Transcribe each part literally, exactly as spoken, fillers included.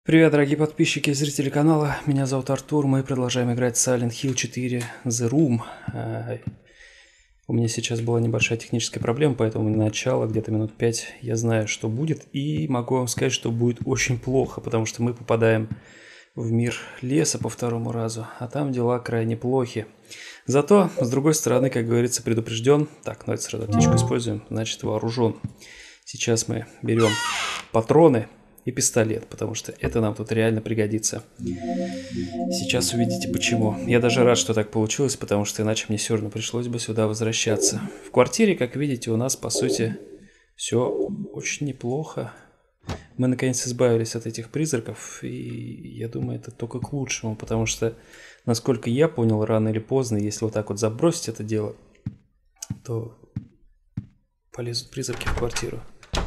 Привет, дорогие подписчики и зрители канала. Меня зовут Артур. Мы продолжаем играть Silent Hill четыре The Room. А, У меня сейчас была небольшая техническая проблема, поэтому на начало, где-то минут пять, я знаю, что будет. И могу вам сказать, что будет очень плохо, потому что мы попадаем в мир леса по второму разу, а там дела крайне плохи. Зато, с другой стороны, как говорится, предупрежден. Так, ну это сразу аптечку используем, значит вооружен. Сейчас мы берем патроны и пистолет, потому что это нам тут реально пригодится. Сейчас увидите почему. Я даже рад, что так получилось, потому что иначе мне все равно пришлось бы сюда возвращаться. В квартире, как видите, у нас по сути все очень неплохо. Мы наконец избавились от этих призраков, и я думаю, это только к лучшему, потому что, насколько я понял, рано или поздно, если вот так вот забросить это дело, то полезут призраки в квартиру.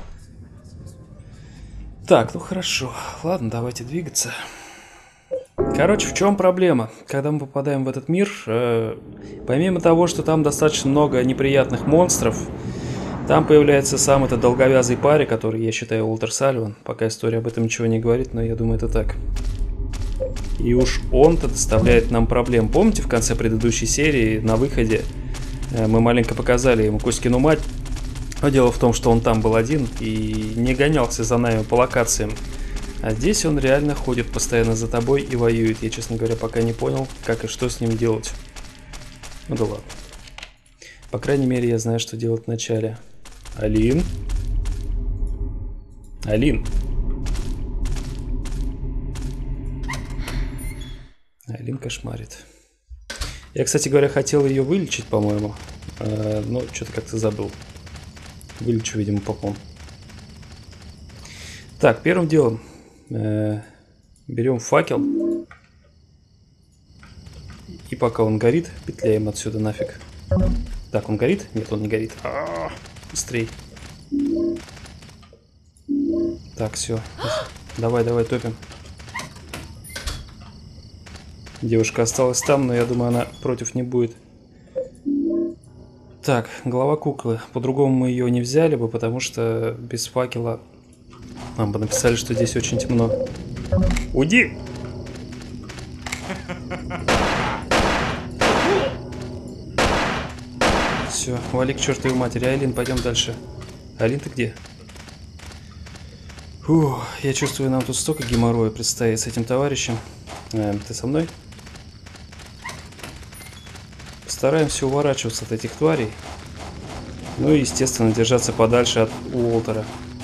Так, ну хорошо. Ладно, давайте двигаться. Короче, в чем проблема? Когда мы попадаем в этот мир, э, помимо того, что там достаточно много неприятных монстров, там появляется сам этот долговязый парень, который, я считаю, Уолтер Салливан. Пока история об этом ничего не говорит, но я думаю, это так. И уж он-то доставляет нам проблем. Помните, в конце предыдущей серии на выходе э, мы маленько показали ему Кузькину мать? Но дело в том, что он там был один и не гонялся за нами по локациям. А здесь он реально ходит постоянно за тобой и воюет. Я, честно говоря, пока не понял, как и что с ним делать. Ну да ладно. По крайней мере, я знаю, что делать вначале. Алин? Алин? Алин кошмарит. Я, кстати говоря, хотел ее вылечить, по-моему. Э, но что-то как-то забыл. Вылечу, видимо, попом. Так, первым делом э, берем факел. И пока он горит, петляем отсюда нафиг. Так, он горит? Нет, он не горит. А-а-а, быстрей. Так, все. Давай, давай, топим. Девушка осталась там, но я думаю, она против не будет. Так, голова куклы. По-другому мы ее не взяли бы, потому что без факела нам бы написали, что здесь очень темно. Уйди! Все, вали к чертовой матери. Айлин, пойдем дальше. Айлин, ты где? Фух, я чувствую, нам тут столько геморроя предстоит с этим товарищем. Э, ты со мной? Стараемся уворачиваться от этих тварей. Ну и, естественно, держаться подальше от Уолтера.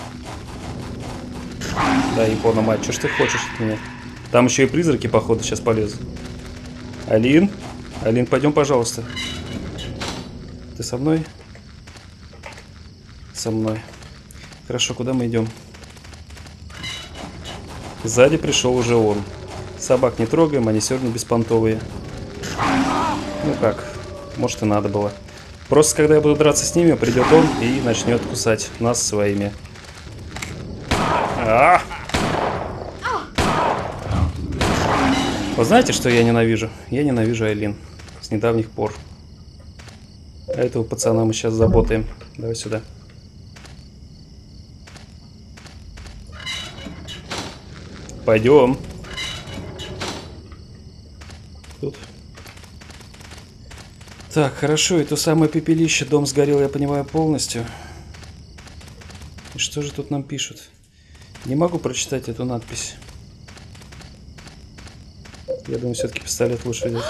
Да, Япона мать, что ж ты хочешь от меня? Там еще и призраки, походу, сейчас полезут. Алин? Алин, пойдем, пожалуйста. Ты со мной? Со мной. Хорошо, куда мы идем? Сзади пришел уже он. Собак не трогаем, они все равно беспонтовые. Ну как, может и надо было. Просто когда я буду драться с ними, придет он и начнет кусать нас своими. А! Вы знаете, что я ненавижу? Я ненавижу Айлин. С недавних пор. А этого пацана мы сейчас заботаем. Давай сюда. Пойдем. Тут. Так, хорошо, и то самое пепелище, дом сгорел, я понимаю, полностью. И что же тут нам пишут? Не могу прочитать эту надпись. Я думаю, все-таки пистолет лучше взять.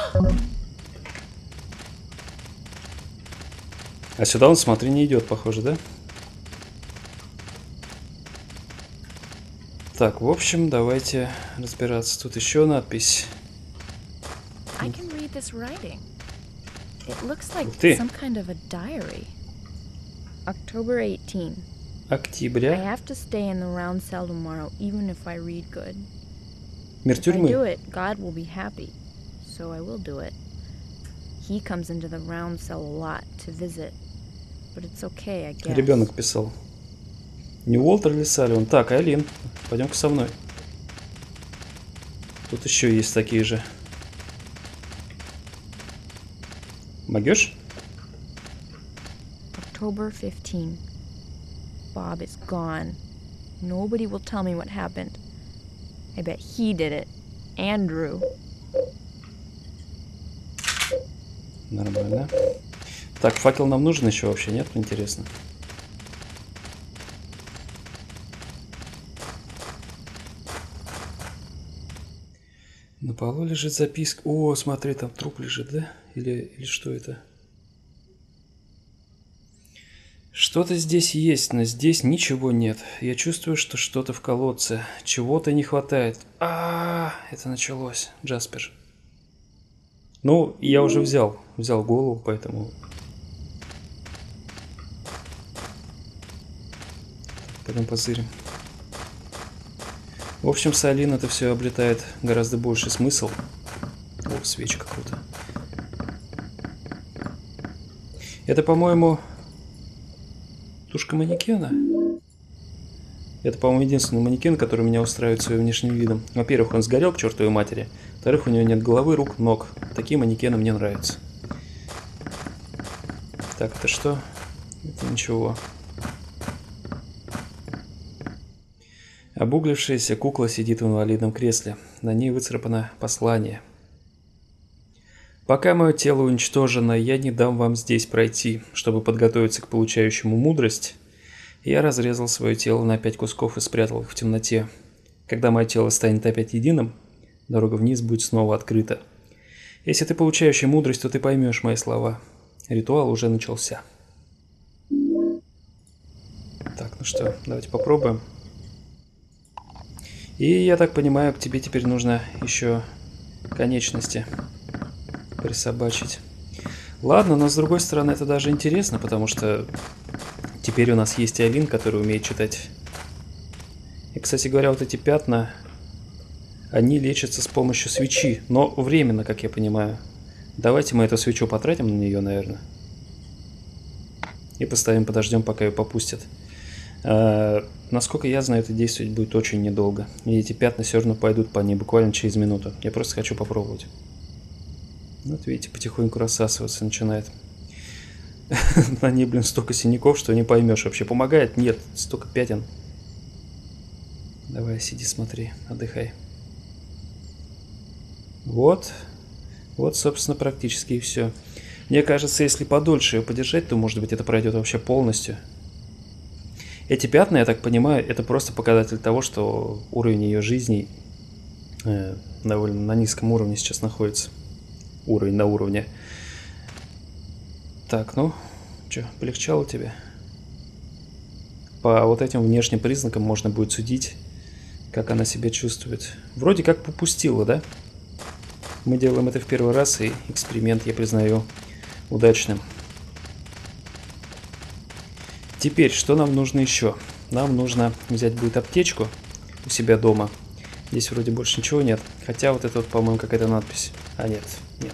А сюда он, смотри, не идет, похоже, да? Так, в общем, давайте разбираться. Тут еще надпись. It looks like Ты. some kind of a diary. October eighteenth. I Октября. have to stay in the round cell tomorrow, even if I read good. Мир If I do тюрьмы. it, God will be happy. So I will do it. He comes into the round cell a lot to visit. But it's okay, I guess. Ребенок писал. Не Уолтер или Салливан? Так, Айлин, пойдем-ка со мной. Тут еще есть такие же. Могешь? October fifteenth. Bob is gone. Nobody will tell me what happened. I bet he did it. Andrew. Нормально. Так, факел нам нужен еще вообще, нет? Интересно. На полу лежит записка. О, смотри, там труп лежит, да? Или, или что это? Что-то здесь есть, но здесь ничего нет. Я чувствую, что что-то в колодце. Чего-то не хватает. А, -а, а, это началось. Джаспер. Ну, я уже взял. Взял голову, поэтому... Пойдем позырим. В общем, Сайлин это все облетает гораздо больше смысл. О, свечка круто. Это, по-моему, тушка манекена. Это, по-моему, единственный манекен, который меня устраивает своим внешним видом. Во-первых, он сгорел к чертовой матери. Во-вторых, у него нет головы, рук, ног. Такие манекены мне нравятся. Так, это что? Это ничего. Обуглившаяся кукла сидит в инвалидном кресле. На ней выцарапано послание. «Пока мое тело уничтожено, я не дам вам здесь пройти. Чтобы подготовиться к получающему мудрость, я разрезал свое тело на пять кусков и спрятал их в темноте. Когда мое тело станет опять единым, дорога вниз будет снова открыта. Если ты получающий мудрость, то ты поймешь мои слова. Ритуал уже начался». Так, ну что, давайте попробуем. И я так понимаю, к тебе теперь нужно еще конечности присобачить. Ладно, но с другой стороны это даже интересно, потому что теперь у нас есть Айлин, который умеет читать. И, кстати говоря, вот эти пятна, они лечатся с помощью свечи, но временно, как я понимаю. Давайте мы эту свечу потратим на нее, наверное. И поставим, подождем, пока ее попустят. А, насколько я знаю, это действовать будет очень недолго. И эти пятна все равно пойдут по ней буквально через минуту. Я просто хочу попробовать. Вот видите, потихоньку рассасываться начинает. На ней, блин, столько синяков, что не поймешь. Вообще помогает? Нет, столько пятен. Давай, сиди, смотри, отдыхай. Вот. Вот, собственно, практически и все. Мне кажется, если подольше ее подержать, то, может быть, это пройдет вообще полностью. Эти пятна, я так понимаю, это просто показатель того, что уровень ее жизни э, довольно на низком уровне сейчас находится. Уровень на уровне. Так, ну, что, полегчало тебе? По вот этим внешним признакам можно будет судить, как она себя чувствует. Вроде как попустила, да? Мы делаем это в первый раз, и эксперимент, я признаю, удачным. Теперь, что нам нужно еще? Нам нужно взять будет аптечку у себя дома. Здесь вроде больше ничего нет. Хотя вот это вот, по-моему, какая-то надпись. А, нет, нет.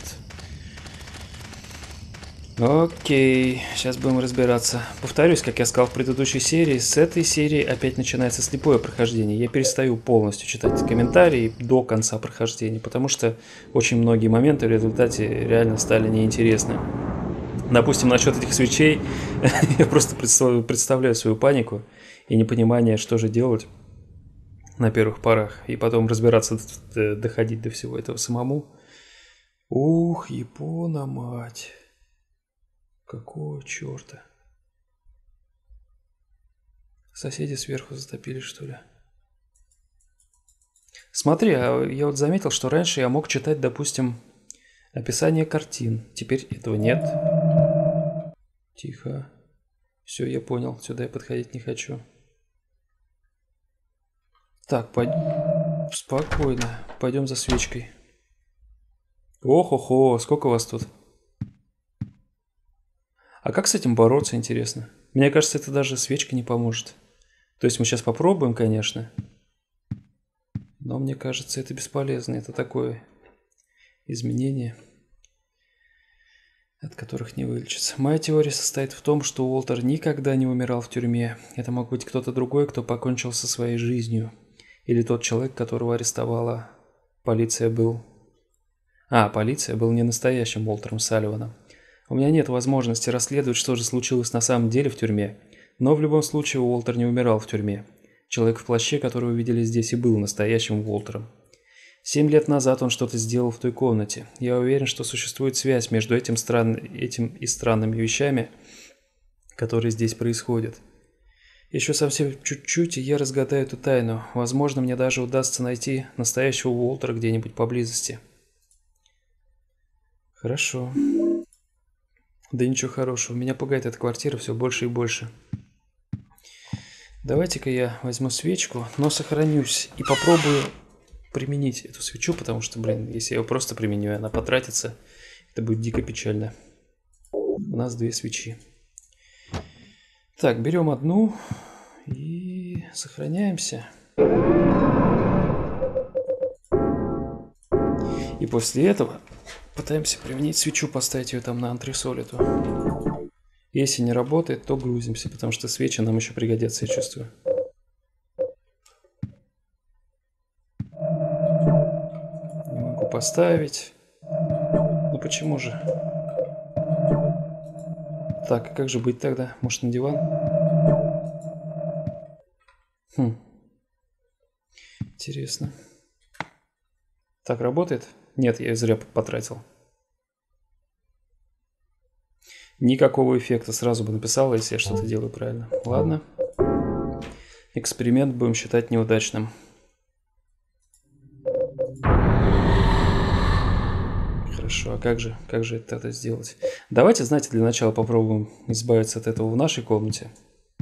Окей, сейчас будем разбираться. Повторюсь, как я сказал в предыдущей серии, с этой серии опять начинается слепое прохождение. Я перестаю полностью читать комментарии до конца прохождения, потому что очень многие моменты в результате реально стали неинтересны. Допустим, насчет этих свечей, я просто представляю свою панику и непонимание, что же делать на первых порах, и потом разбираться, доходить до всего этого самому. Ух, Япона, мать. Какого черта? Соседи сверху затопили, что ли? Смотри, а я вот заметил, что раньше я мог читать, допустим, описание картин. Теперь этого нет. Тихо. Все, я понял. Сюда я подходить не хочу. Так, пойдем. Спокойно. Пойдем за свечкой. Ох-охо, сколько вас тут? А как с этим бороться, интересно? Мне кажется, это даже свечка не поможет. То есть мы сейчас попробуем, конечно. Но мне кажется, это бесполезно. Это такое изменение, от которых не вылечится. Моя теория состоит в том, что Уолтер никогда не умирал в тюрьме. Это мог быть кто-то другой, кто покончил со своей жизнью. Или тот человек, которого арестовала полиция, был... А, полиция был не настоящим Уолтером Салливаном. У меня нет возможности расследовать, что же случилось на самом деле в тюрьме. Но в любом случае Уолтер не умирал в тюрьме. Человек в плаще, которого увидели здесь, и был настоящим Уолтером. Семь лет назад он что-то сделал в той комнате. Я уверен, что существует связь между этим, стран... этим и странными вещами, которые здесь происходят. Еще совсем чуть-чуть, и я разгадаю эту тайну. Возможно, мне даже удастся найти настоящего Уолтера где-нибудь поблизости. Хорошо. Да ничего хорошего. Меня пугает эта квартира все больше и больше. Давайте-ка я возьму свечку, но сохранюсь и попробую применить эту свечу, потому что, блин, если я ее просто применю, и она потратится, это будет дико печально. У нас две свечи. Так, берем одну и сохраняемся. И после этого пытаемся применить свечу, поставить ее там на антресоль эту. Если не работает, то грузимся, потому что свечи нам еще пригодятся, я чувствую. Не могу поставить. Ну почему же? Так, а как же быть тогда? Может, на диван? Хм. Интересно. Так, работает? Нет, я ее зря потратил. Никакого эффекта, сразу бы написала, если я что-то делаю правильно. Ладно. Эксперимент будем считать неудачным. Хорошо, а как же, как же это тогда сделать? Давайте, знаете, для начала попробуем избавиться от этого в нашей комнате.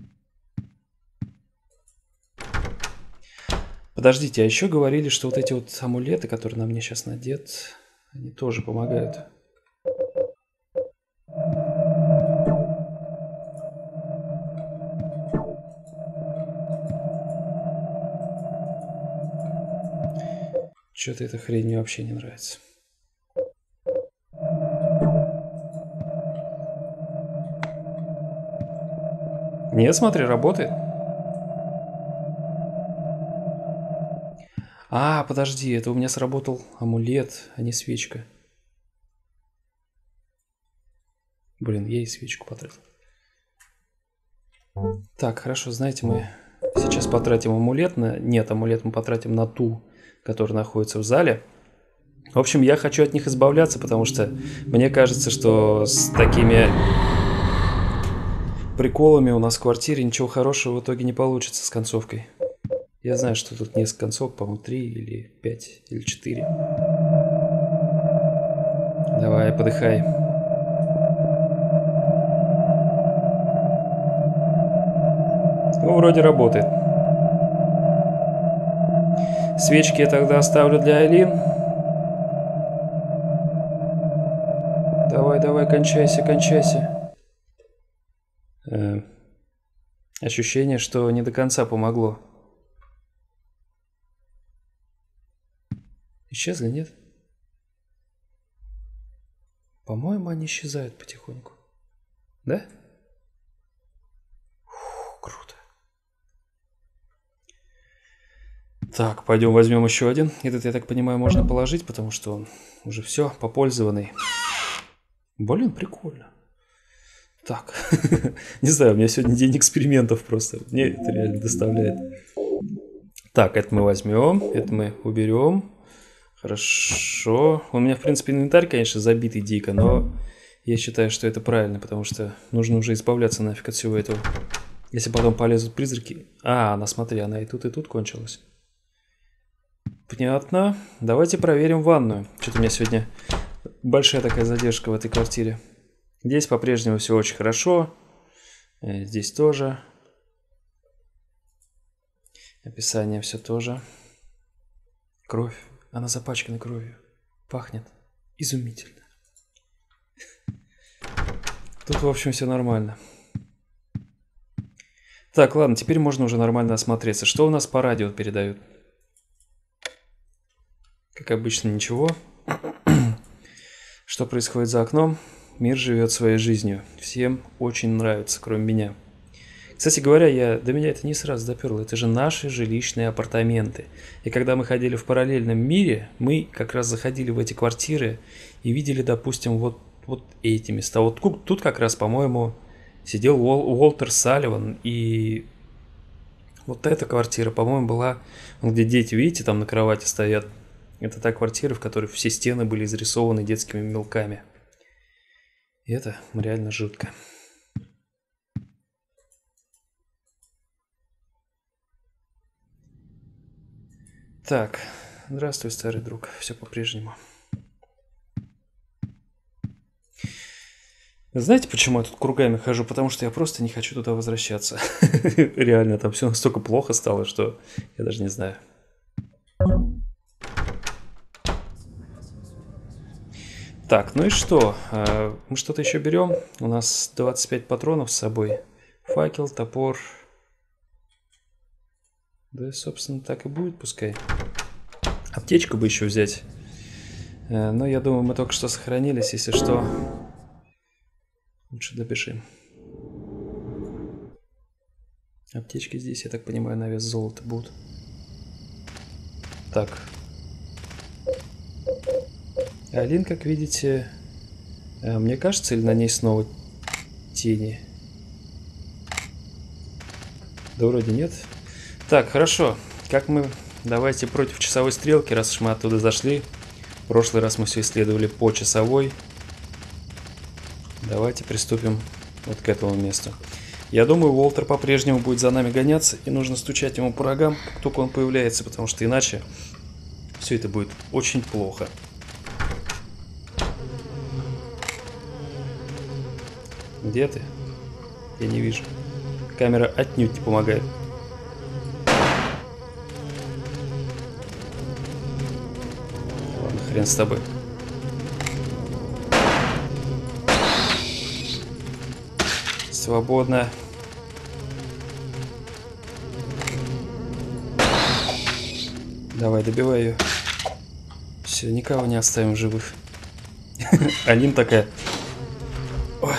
Подождите, а еще говорили, что вот эти вот амулеты, которые на мне сейчас надет, они тоже помогают. Что-то эта хрень мне вообще не нравится. Нет, смотри, работает. А, подожди, это у меня сработал амулет, а не свечка. Блин, я и свечку потратил. Так, хорошо, знаете, мы сейчас потратим амулет на... Нет, амулет мы потратим на ту, которая находится в зале. В общем, я хочу от них избавляться, потому что мне кажется, что с такими приколами у нас в квартире ничего хорошего в итоге не получится с концовкой. Я знаю, что тут несколько концовок, по-моему, три или пять, или четыре. Давай, подыхай. Ну, вроде работает. Свечки я тогда оставлю для Айлин. Давай, давай, кончайся, кончайся. Э, ощущение, что не до конца помогло. Исчезли, нет? По-моему, они исчезают потихоньку. Да? Фу, круто. Так, пойдем возьмем еще один. Этот, я так понимаю, можно положить, потому что он уже все попользованный. Блин, прикольно. Так, не знаю, у меня сегодня день экспериментов просто. Мне это реально доставляет. Так, это мы возьмем, это мы уберем. Хорошо. У меня, в принципе, инвентарь, конечно, забитый дико, но я считаю, что это правильно, потому что нужно уже избавляться нафиг от всего этого. Если потом полезут призраки... А, она, смотри, она и тут, и тут кончилась. Понятно. Давайте проверим ванную. Что-то у меня сегодня большая такая задержка в этой квартире. Здесь по-прежнему все очень хорошо. Здесь тоже. Описание все тоже. Кровь. Она запачкана кровью. Пахнет изумительно. Тут, в общем, все нормально. Так, ладно, теперь можно уже нормально осмотреться. Что у нас по радио передают? Как обычно, ничего. Что происходит за окном? Мир живет своей жизнью. Всем очень нравится, кроме меня. Кстати говоря, я, до меня это не сразу доперло. Это же наши жилищные апартаменты. И когда мы ходили в параллельном мире, мы как раз заходили в эти квартиры и видели, допустим, вот, вот эти места. Вот тут как раз, по-моему, сидел Уол, Уолтер Салливан. И Вот эта квартира, по-моему, была, где дети, видите, там на кровати стоят. Это та квартира, в которой все стены были изрисованы детскими мелками. И это реально жутко. Так, здравствуй, старый друг. Все по-прежнему. Знаете, почему я тут кругами хожу? Потому что я просто не хочу туда возвращаться. Реально, там все настолько плохо стало, что я даже не знаю. Так, ну и что? Мы что-то еще берем. У нас двадцать пять патронов с собой. Факел, топор. Да, собственно, так и будет, пускай. Аптечку бы еще взять. Но я думаю, мы только что сохранились, если что. Лучше добежим. Аптечки здесь, я так понимаю, на вес золота будут. Так. Алин, как видите, мне кажется, или на ней снова тени? Да вроде нет. Так, хорошо. Как мы... Давайте против часовой стрелки, раз уж мы оттуда зашли. В прошлый раз мы все исследовали по часовой. Давайте приступим вот к этому месту. Я думаю, Уолтер по-прежнему будет за нами гоняться, и нужно стучать ему по рогам, как только он появляется, потому что иначе все это будет очень плохо. Где ты? Я не вижу. Камера отнюдь не помогает. Ладно, хрен с тобой. Свободно. Давай, добивай ее. Все, никого не оставим живых. Алин такая. Ой.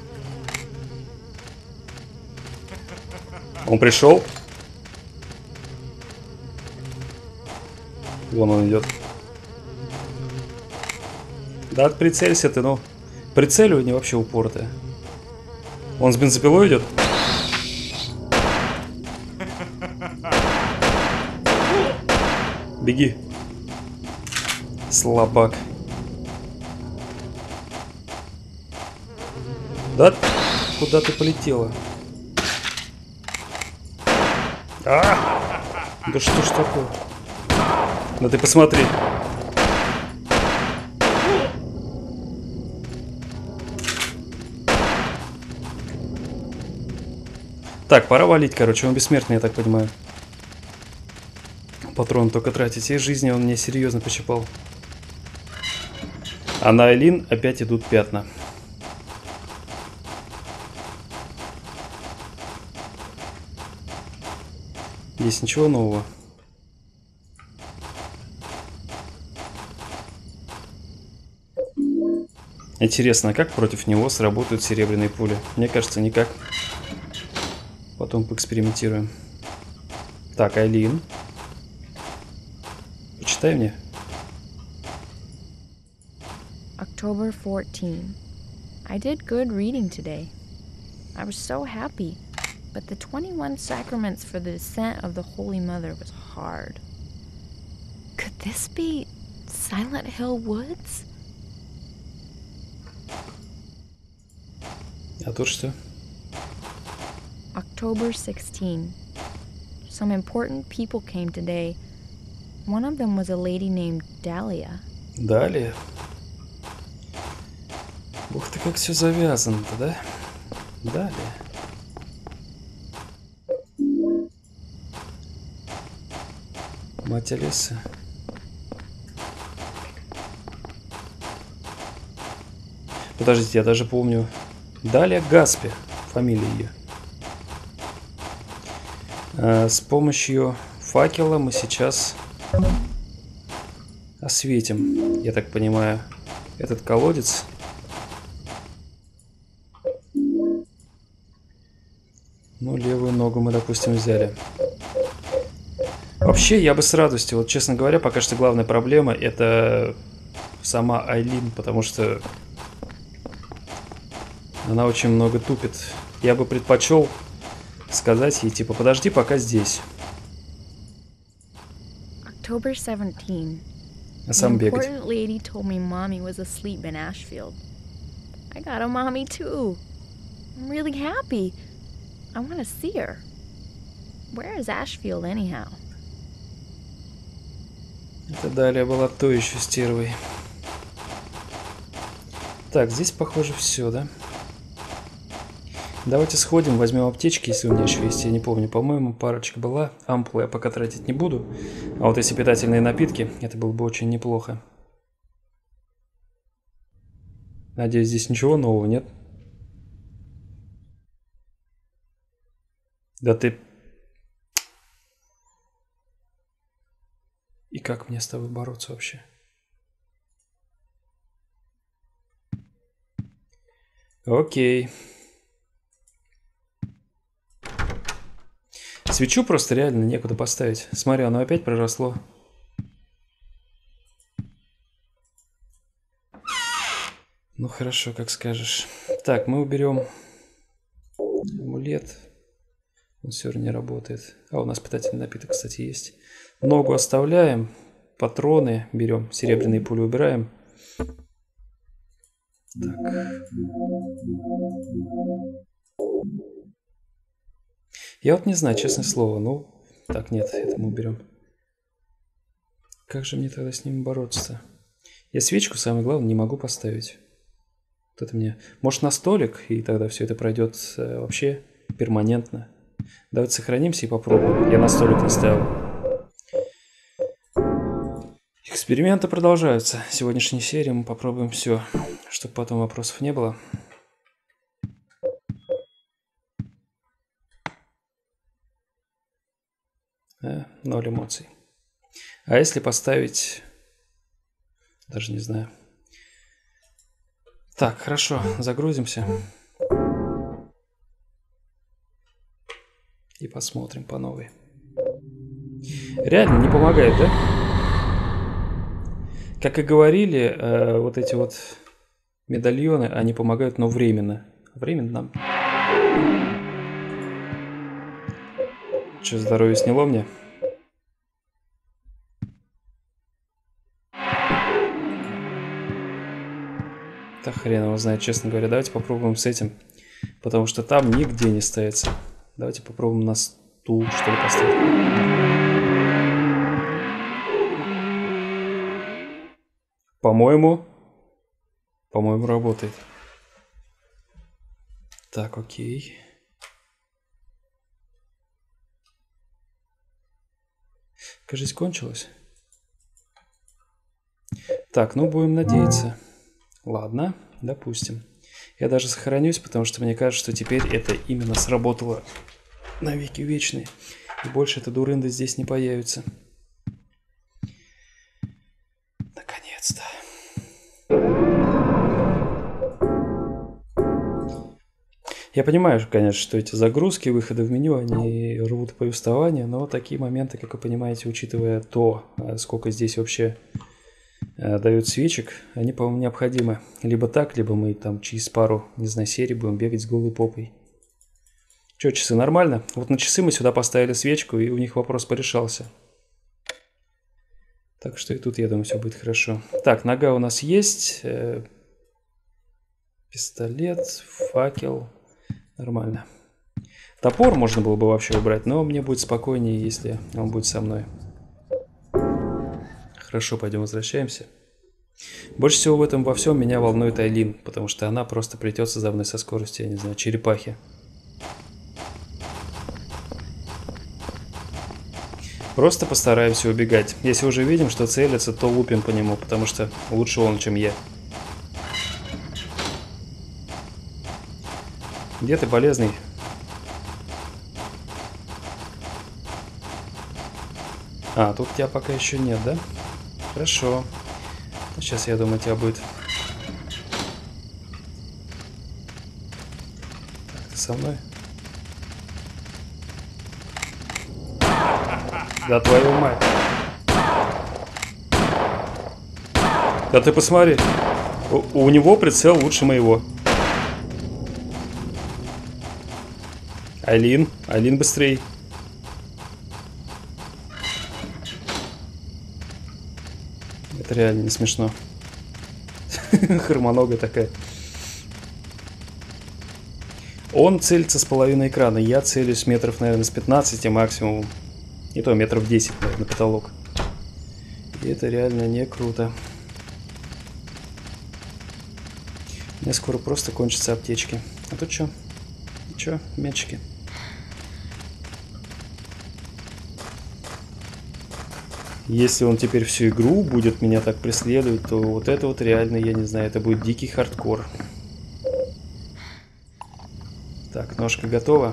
Он пришел. Вон он идет. Да, прицелься ты, ну. Прицеливание вообще упоротое. Он с бензопилой идет? Беги. Слабак. Да? Куда ты полетела? А! Да что ж такое? Да ты посмотри. Так, пора валить, короче, он бессмертный, я так понимаю. Патрон только тратить. И жизни он мне серьезно почипал. А на Алин опять идут пятна. Здесь ничего нового. Интересно, как против него сработают серебряные пули? Мне кажется, никак. Потом поэкспериментируем. Так, Айлин. Почитай мне. October fourteenth. I did good reading today. I was so happy, but the twenty-one sacraments for the descent of the Holy Mother was hard. Could this be Silent Hill Woods? А тут что? October sixteenth. Some important people came today. One of them was a lady named Dahlia. Далее. Ух ты, как все завязано-то, да? Далее. Мать Алиса. Подождите, я даже помню. Далее Гаспи. Фамилия ее. А, с помощью факела мы сейчас осветим, я так понимаю, этот колодец. Ну, левую ногу мы, допустим, взяли. Вообще, я бы с радостью, вот честно говоря, пока что главная проблема это сама Айлин, потому что она очень много тупит. Я бы предпочел сказать ей, типа, подожди пока здесь. October seventeenth. А An сам бегать. important lady told me mommy was asleep in Ashfield. I got a mommy too. I'm really happy. I want to see her. Where is Ashfield anyhow? Это далее была то еще стервой. Так, здесь, похоже, все, да? Давайте сходим, возьмем аптечки, если у меня еще есть. Я не помню, по-моему, парочка была. Ампулы я пока тратить не буду. А вот если питательные напитки, это было бы очень неплохо. Надеюсь, здесь ничего нового нет? Да ты... И как мне с тобой бороться вообще? Окей. Свечу просто реально некуда поставить. Смотри, оно опять проросло. Ну хорошо, как скажешь. Так, мы уберем амулет. Он все равно не работает. А у нас питательный напиток, кстати, есть. Ногу оставляем. Патроны берем. Серебряные пули убираем. Так. Я вот не знаю, честное слово. Ну, так, нет, это мы уберем. Как же мне тогда с ними бороться-то? Я свечку, самое главное, не могу поставить. Вот это мне... Может, на столик, и тогда все это пройдет э, вообще перманентно. Давайте сохранимся и попробуем. Я на столик не ставил. Эксперименты продолжаются. В сегодняшней серии мы попробуем все, чтобы потом вопросов не было. Э, ноль эмоций. А если поставить... Даже не знаю. Так, хорошо, загрузимся. И посмотрим по новой. Реально не помогает, да? Как и говорили, э, вот эти вот медальоны, они помогают, но временно. Временно нам. Что, здоровье сняло мне? Да хрен его знает, честно говоря. Давайте попробуем с этим. Потому что там нигде не ставится. Давайте попробуем на стул, что ли, поставить. По-моему, по-моему, работает. Так, окей. Кажется, кончилось. Так, ну будем надеяться. Ладно, допустим. Я даже сохранюсь, потому что мне кажется, что теперь это именно сработало навеки вечные. И больше эта дурында здесь не появится. Наконец-то. Я понимаю, конечно, что эти загрузки, выходы в меню, они рвут повествование, но такие моменты, как вы понимаете, учитывая то, сколько здесь вообще дают свечек, они, по-моему, необходимы. Либо так, либо мы там через пару, не знаю, серий будем бегать с голой попой. Че, часы нормально? Вот на часы мы сюда поставили свечку, и у них вопрос порешался. Так что и тут, я думаю, все будет хорошо. Так, нога у нас есть. Пистолет, факел. Нормально. Топор можно было бы вообще убрать, но мне будет спокойнее, если он будет со мной. Хорошо, пойдем возвращаемся. Больше всего в этом во всем меня волнует Айлин, потому что она просто плетется за мной со скоростью, я не знаю, черепахи. Просто постараемся убегать. Если уже видим, что целится, то лупим по нему, потому что лучше он, чем я. Где ты, полезный? А, тут тебя пока еще нет, да? Хорошо. Сейчас, я думаю, тебя будет... Так, ты со мной? Да твою мать. Да ты посмотри. У, у него прицел лучше моего. Айлин, Айлин, быстрей. Это реально не смешно. Хромонога такая. Он целится с половины экрана. Я целюсь метров, наверное, с пятнадцати максимум. И то метров десять, наверное, на потолок. И это реально не круто. Мне скоро просто кончатся аптечки. А тут что? Что? Мячики. Если он теперь всю игру будет меня так преследовать, то вот это вот реально, я не знаю, это будет дикий хардкор. Так, ножка готова.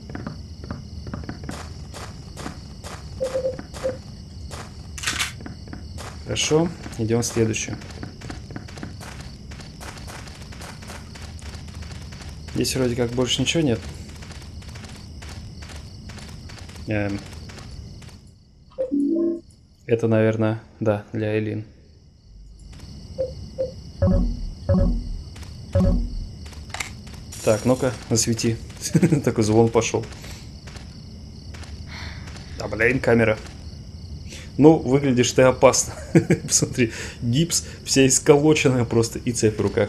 Хорошо, идем в следующую. Здесь вроде как больше ничего нет. Эм. Это, наверное, да, для Айлин. Так, ну-ка, засвети. Такой звон пошел. Да, блин, камера. Ну, выглядишь ты опасно. Посмотри, гипс, вся исколоченная просто, и цепь в руках.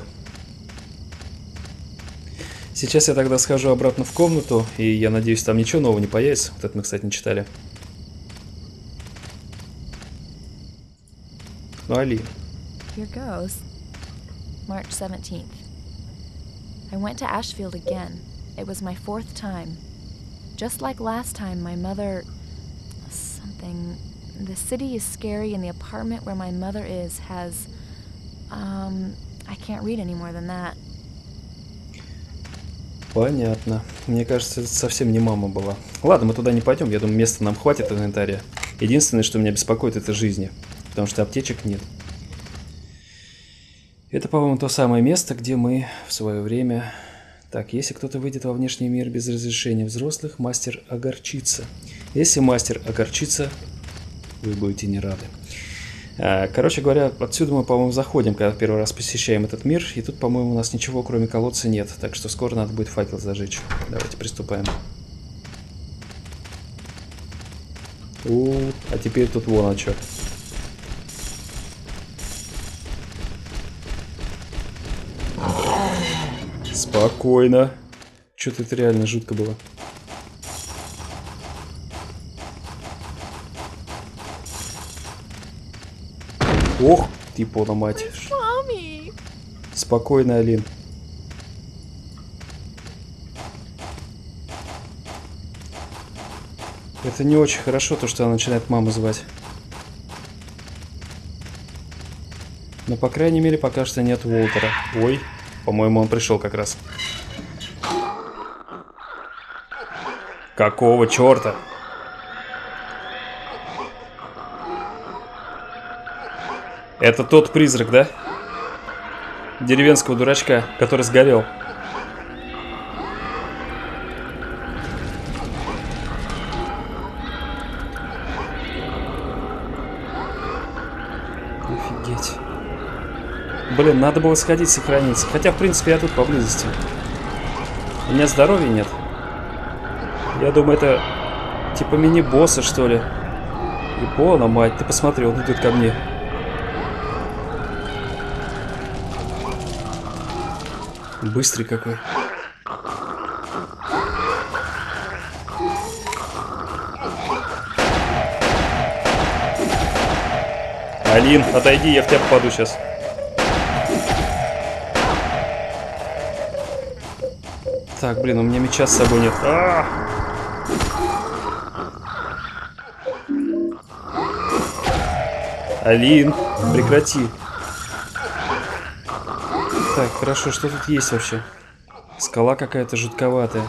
Сейчас я тогда схожу обратно в комнату, и я надеюсь, там ничего нового не появится. Вот это мы, кстати, не читали. Ну, Али. Here goes. March seventeenth. I went to Ashfield again. It was my fourth time. Just like last time, my mother... something... The city is scary, and the apartment where my mother is has... Um... I can't read any more than that. Понятно. Мне кажется, это совсем не мама была. Ладно, мы туда не пойдем. Я думаю, места нам хватит в инвентаре. Единственное, что меня беспокоит, это жизни. Потому что аптечек нет. Это, по-моему, то самое место, где мы в свое время... Так, если кто-то выйдет во внешний мир без разрешения взрослых, мастер огорчится. Если мастер огорчится, вы будете не рады. Короче говоря, отсюда мы, по-моему, заходим, когда первый раз посещаем этот мир. И тут, по-моему, у нас ничего, кроме колодца, нет. Так что скоро надо будет факел зажечь. Давайте приступаем. У, а теперь тут вон а чё. Спокойно. Что-то это реально жутко было. Ох, ты пона мать. Спокойно, Алин. Это не очень хорошо, то, что она начинает маму звать. Но, по крайней мере, пока что нет Уолтера. Ой, по-моему, он пришел как раз. Какого черта? Это тот призрак, да? Деревенского дурачка, который сгорел. Офигеть. Блин, надо было сходить, сохраниться. Хотя, в принципе, я тут поблизости. У меня здоровья нет. Я думаю, это типа мини-босса, что ли. И пона, мать, ты посмотри, он идет ко мне. Быстрый какой. Алин, отойди, я в тебя попаду сейчас. Так, блин, у меня меча с собой нет. А-а-а! Алин, прекрати. Так, хорошо, что тут есть вообще? Скала какая-то жутковатая.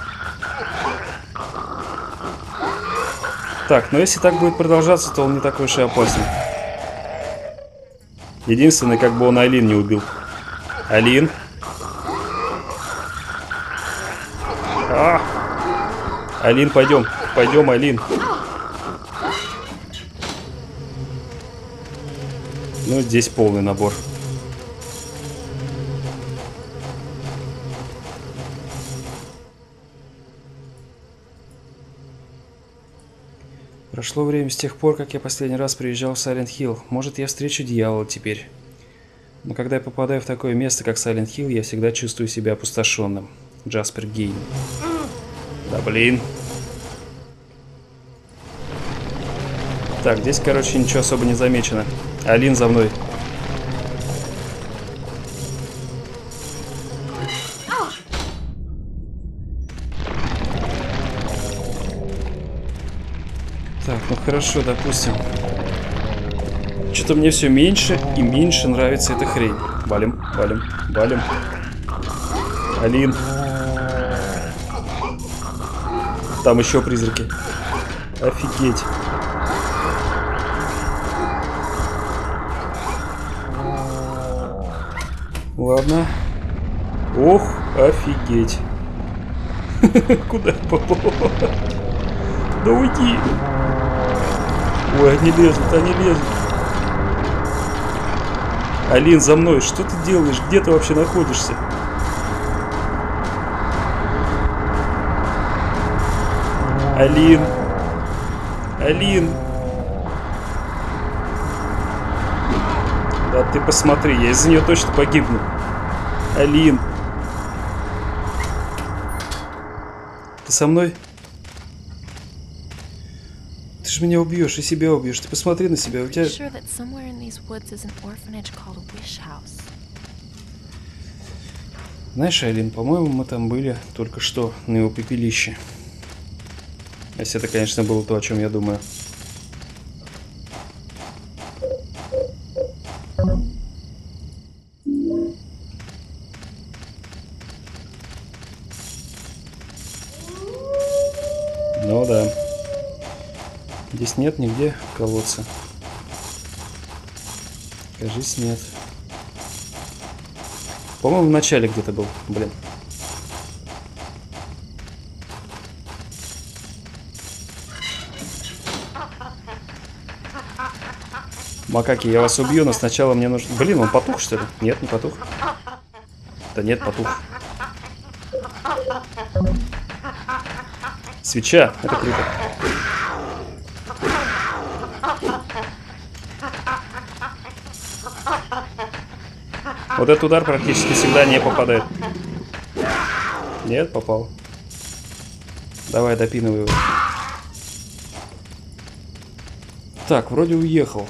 Так, но если так будет продолжаться, то он не такой уж и опасен. Единственное, как бы он Айлин не убил. Алин. А! Алин, пойдем. Пойдем, Алин. Ну, здесь полный набор. Прошло время с тех пор, как я последний раз приезжал в Сайлент Хилл. Может, я встречу дьявола теперь. Но когда я попадаю в такое место, как Сайлент Хилл, я всегда чувствую себя опустошенным. Джаспер Гейн. Да блин. Так, здесь, короче, ничего особо не замечено. Алин за мной. Так, ну хорошо, допустим. Что-то мне все меньше и меньше нравится эта хрень. Валим, валим, валим. Алин. Там еще призраки. Офигеть. Ладно. Ох, офигеть. Куда я попал? Да уйди. Ой, они лезут, они лезут. Алин, за мной. Что ты делаешь? Где ты вообще находишься? Алин. Алин. Да ты посмотри, я из-за нее точно погибну. Алин. Ты со мной? Ты же меня убьешь и себя убьешь. Ты посмотри на себя. У тебя... Знаешь, Алин, по-моему, мы там были только что на его пепелище. Если это, конечно, было то, о чем я думаю. Ну да. Здесь нет нигде колодца. Кажись, нет. По-моему, в начале где-то был. Блин. Макаки, я вас убью, но сначала мне нужно... Блин, он потух, что ли? Нет, не потух. Да нет, потух. Свеча, это круто. Вот этот удар практически всегда не попадает. Нет, попал. Давай, допинывай его. Так, вроде уехал.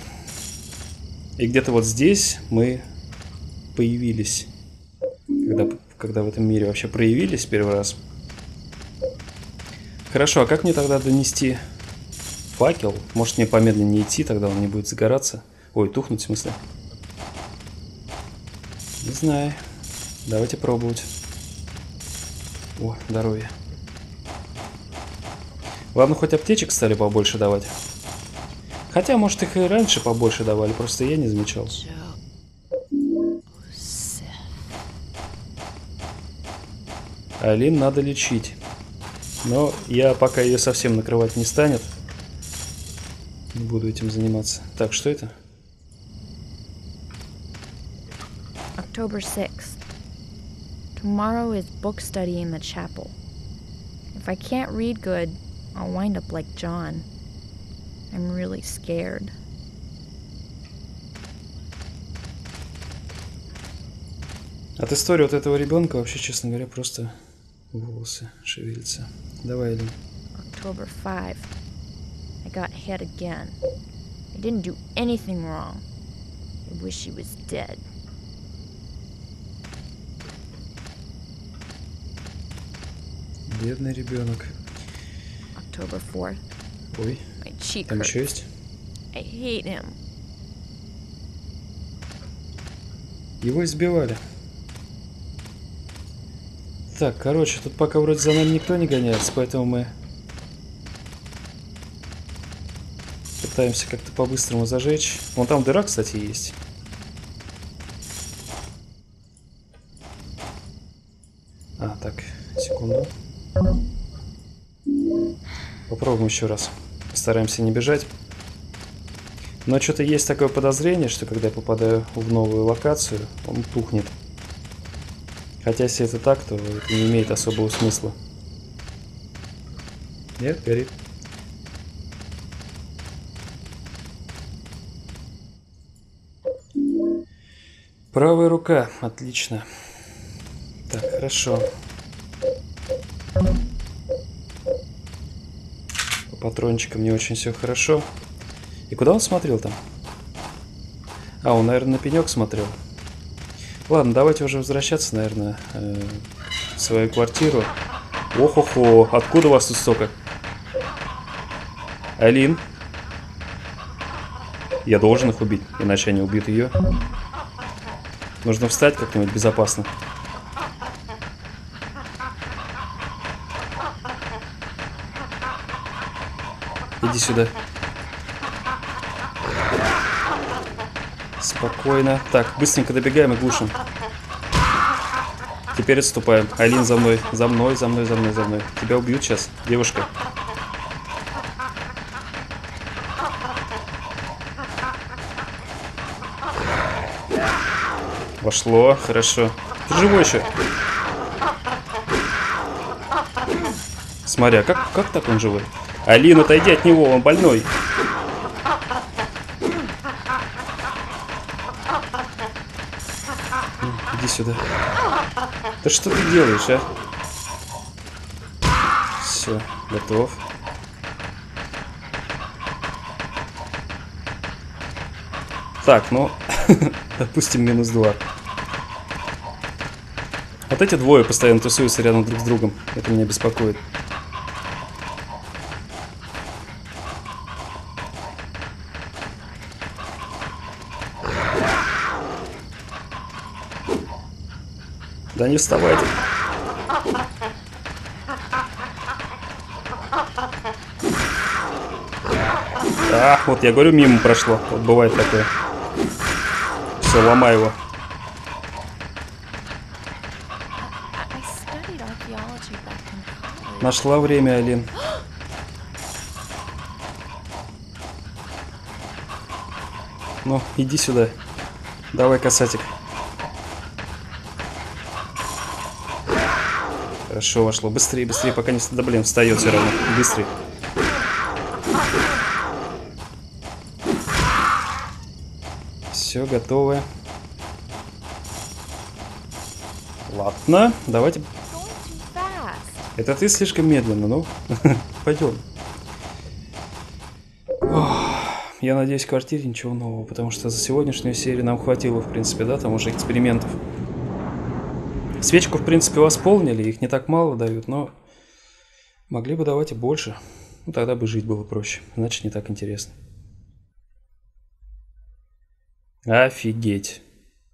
И где-то вот здесь мы появились. Когда, когда в этом мире вообще проявились первый раз. Хорошо, а как мне тогда донести факел? Может, мне помедленнее идти, тогда он не будет загораться. Ой, тухнуть в смысле. Не знаю. Давайте пробовать. О, здоровье. Ладно, хоть аптечек стали побольше давать. Хотя, может, их и раньше побольше давали, просто я не замечал. Алин надо лечить. Но я пока ее совсем накрывать не станет. Не буду этим заниматься. Так, что это? October sixth. Tomorrow is book study in the chapel. If I can't read good, I'll wind up like John. I'm really scared. От истории вот этого ребенка вообще, честно говоря, просто волосы шевелятся. Давай, Элин. October fifth. I got hit again. I didn't do anything wrong. I wish he was dead. Бедный ребенок. October fourth. Ой, My cheek там hurts. еще есть? I hate him. Его избивали. Так, короче, тут пока вроде за нами никто не гоняется, поэтому мы пытаемся как-то по-быстрому зажечь. Вон там дыра, кстати, есть. А, так, секунду. Попробуем еще раз. Постараемся не бежать. Но что-то есть такое подозрение, что когда я попадаю в новую локацию, он тухнет. Хотя, если это так, то это не имеет особого смысла. Нет, горит. Правая рука. Отлично. Так, хорошо. По патрончикам не очень все хорошо. И куда он смотрел там? А, он, наверное, на пенек смотрел. Ладно, давайте уже возвращаться, наверное, э, в свою квартиру. Ох-охо, откуда у вас тут столько? Алин? Я должен их убить, иначе они убьют ее. Нужно встать как-нибудь безопасно. Иди сюда. Спокойно. Так, быстренько добегаем и глушим. Теперь отступаем. Алин, за мной. За мной, за мной, за мной, за мной. Тебя убьют сейчас, девушка. Вошло, хорошо. Ты живой еще? Смотри, а как, как так он живой? Алин, отойди от него, он больной. Иди сюда. Да что ты делаешь, а? Все, готов. Так, ну, допустим, минус два. Вот эти двое постоянно тусуются рядом друг с другом. Это меня беспокоит. Да не вставайте. А, вот я говорю, мимо прошло. Вот бывает такое. Все, ломай его. Нашла время, Алин. Ну, иди сюда. Давай, касатик. Хорошо вошло. Быстрее, быстрее, пока не... Да блин, встает все равно. Быстрее. Все, готово. Ладно, давайте. Это ты слишком медленно, ну. Пойдем. Я надеюсь, в квартире ничего нового, потому что за сегодняшнюю серию нам хватило, в принципе, да, там уже экспериментов. Свечку, в принципе, восполнили, их не так мало дают, но могли бы давать и больше. Ну, тогда бы жить было проще, иначе не так интересно. Офигеть.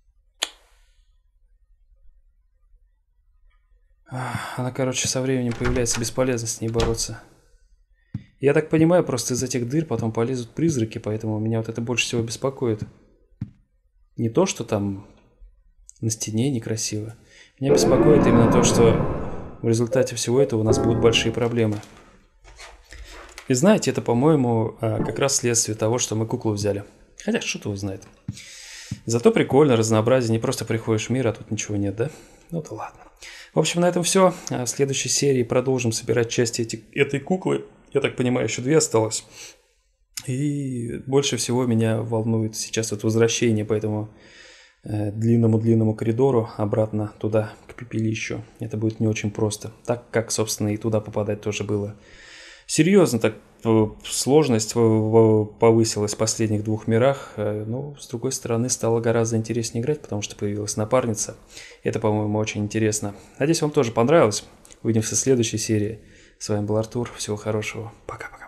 Она, короче, со временем появляется, бесполезно с ней бороться. Я так понимаю, просто из этих дыр потом полезут призраки, поэтому меня вот это больше всего беспокоит. Не то, что там на стене некрасиво. Меня беспокоит именно то, что в результате всего этого у нас будут большие проблемы. И знаете, это, по-моему, как раз следствие того, что мы куклу взяли. Хотя, что-то его знает. Зато прикольно, разнообразие. Не просто приходишь в мир, а тут ничего нет, да? Ну да ладно. В общем, на этом все. В следующей серии продолжим собирать части эти, этой куклы. Я так понимаю, еще две осталось. И больше всего меня волнует сейчас вот возвращение по этому длинному-длинному коридору обратно туда, к пепелищу. Это будет не очень просто. Так как, собственно, и туда попадать тоже было серьезно. Так сложность повысилась в последних двух мирах. Но, с другой стороны, стало гораздо интереснее играть, потому что появилась напарница. Это, по-моему, очень интересно. Надеюсь, вам тоже понравилось. Увидимся в следующей серии. С вами был Артур. Всего хорошего. Пока-пока.